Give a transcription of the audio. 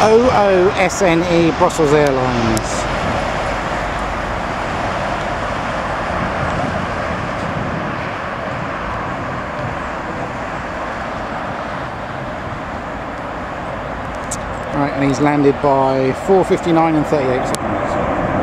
OOSNE Brussels Airlines. Right, and he's landed by 4:59 and 38 seconds.